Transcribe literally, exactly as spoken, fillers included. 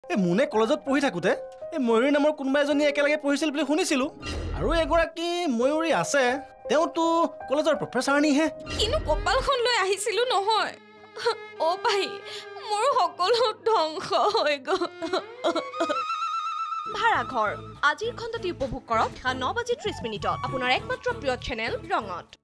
এই মুনে কলেজত পঢ়ি থাকোঁতে এই ময়ূৰী নামৰ কোনোবা এজনী একেলগে পঢ়িছিল বুলি শুনিছিলোঁ আৰু এগৰাকী ময়ূৰী আছে তেওঁতো কলেজৰ প্ৰফেচাৰনীহে কিনো কপালখন লৈ আহিছিলোঁ নহয় অ' ভাই মোৰ সকলো ধ্বংস হৈ গ'ল ভাড়াঘৰ আজিৰ খণ্ডটি উপভোগ কৰক ন বাজি ত্ৰিশ মিনিটত আপোনাৰ একমাত্ৰ প্ৰিয় চেনেল ৰঙত।